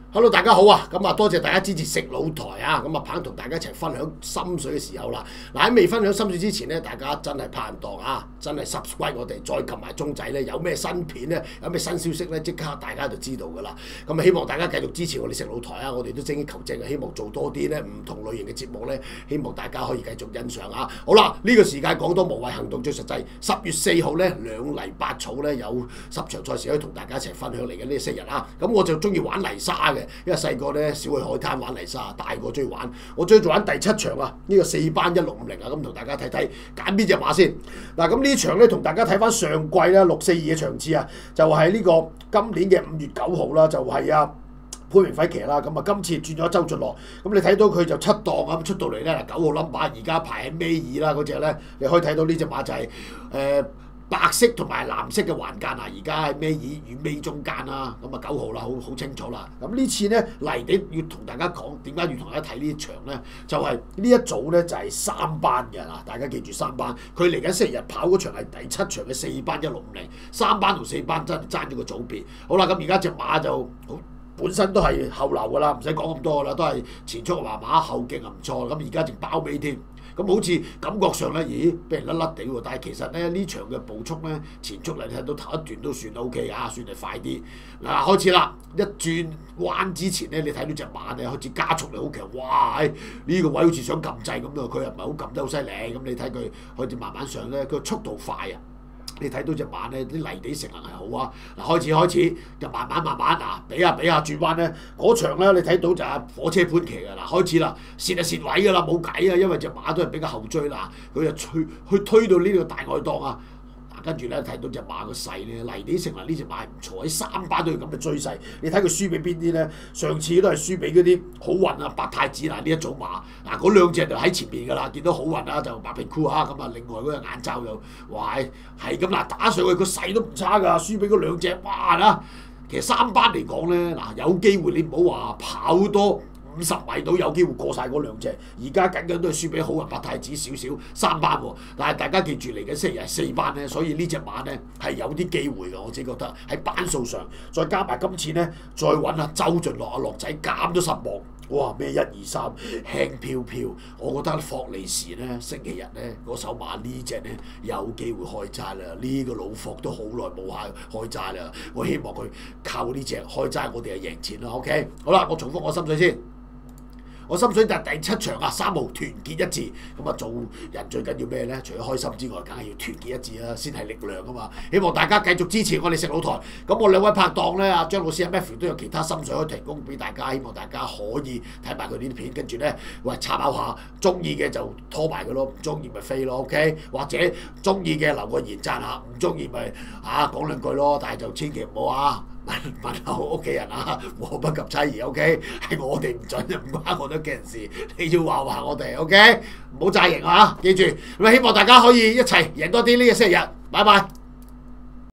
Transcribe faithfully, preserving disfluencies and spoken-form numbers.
Hello， 大家好啊！咁啊，多謝大家支持食老台啊！咁啊，棒同大家一齊分享心水嘅時候啦。嗱，喺未分享心水之前咧，大家真係拍唔檔啊！真係 subscribe 我哋，再撳埋鐘仔咧，有咩新片咧，有咩新消息咧，即刻大家就知道噶啦。咁啊，希望大家繼續支持我哋食老台啊！我哋都精益求精啊，希望做多啲咧唔同類型嘅節目咧，希望大家可以繼續欣賞啊！好啦，呢、這個時間講多無謂，行動最實際。十月四號咧，兩泥八草咧有十場賽事可以同大家一齊分享嚟嘅呢四日啊！咁我就中意玩泥沙嘅，因為細個咧少去海灘玩泥沙，大個中意玩。我中意玩第七場啊！呢、這個四班一六五零啊，咁同大家睇睇揀邊隻馬先。嗱，咁呢場咧同大家睇翻上季啦，六四二嘅場次啊，就係、是、呢個今年嘅五月九號啦，就係、是、啊潘明輝騎啦。咁啊，今次轉咗周俊樂，咁你睇到佢就七檔咁出到嚟咧，九號 number 而家排喺尾二啦，嗰隻咧你可以睇到呢隻馬就係、是、誒。呃白色同埋藍色嘅環間啊，而家喺尾二與尾中間啦，咁啊九號啦，好好清楚啦。咁呢次咧嚟緊要同大家講點解要同大家睇呢場咧，就係、是、呢一組咧就係、是、三班嘅啦，大家記住三班。佢嚟緊星期日跑嗰場係第七場嘅四班一六五零，三班同四班真係爭咗個組別。好啦，咁而家隻馬就好。本身都係後流㗎啦，唔使講咁多㗎啦，都係前速麻麻，後勁啊唔錯，咁而家仲包尾添，咁好似感覺上咧，咦，俾人甩甩地喎，但係其實咧呢場嘅步速咧，前速嚟睇到頭一段都算 O K 啊，算係快啲。嗱、啊，開始啦，一轉彎之前咧，你睇到隻馬咧開始加速力好強，哇！呢、呢個位好似想撳掣咁啊，佢又唔係好撳得好犀利，咁你睇佢開始慢慢上咧，佢速度快啊！你睇到隻馬咧，啲泥地成能係好啊！嗱，開始開始就慢慢慢慢啊，比下比下轉彎咧，嗰場咧你睇到就係火車盤騎㗎啦，開始啦，蝕就蝕位㗎啦，冇計啊，因為隻馬都係比較後追啦，佢就推去推到呢個大外檔啊！跟住咧睇到隻馬個勢咧，泥地成能呢隻馬係唔錯，喺三班都要咁嘅追勢。你睇佢輸俾邊啲咧？上次都係輸俾嗰啲好運啊、白太子嗱呢一組馬，嗱嗰兩隻就喺前面㗎啦。見到好運啊就白皮箍啊，咁啊另外嗰隻眼罩又哇係咁嗱打上去個勢都唔差㗎，輸俾嗰兩隻哇啦！其實三班嚟講咧嗱有機會你唔好話跑多五十米到有機會過晒嗰兩隻，而家僅僅都係輸俾好運白太子少少三班喎，但係大家記住嚟緊星期日係四班咧，所以呢隻馬咧係有啲機會嘅，我自己覺得喺班數上，再加埋今次咧再揾下周俊樂阿樂仔減咗十磅，哇咩一二三輕飄飄，我覺得霍利時咧星期日咧嗰手馬呢隻咧有機會開齋啦，呢、這個老霍都好耐冇下開齋啦，我希望佢靠呢隻開齋，我哋係贏錢啦 ，OK， 好啦，我重複我心水先。我心水就係第七場啊，三號團結一致，咁啊做人最緊要咩咧？除咗開心之外，梗係要團結一致啦，先係力量啊嘛！希望大家繼續支持我哋食老台。咁我兩位拍檔咧，阿張老師阿 Matthew 都有其他心水可以提供俾大家，希望大家可以睇埋佢呢啲片，跟住咧喂參考下，中意嘅就拖埋佢咯，唔中意咪飛咯 ，OK？ 或者中意嘅留個言讚下，唔中意咪啊講兩句咯，但係就千祈唔好啊！問候屋企人啊，禍不及妻兒 ，OK？ 係我哋唔準，唔關我哋嘅人事，你要話話我哋 ，OK？ 唔好詐型啊！記住，咁希望大家可以一齊贏多啲呢個星期日，拜拜。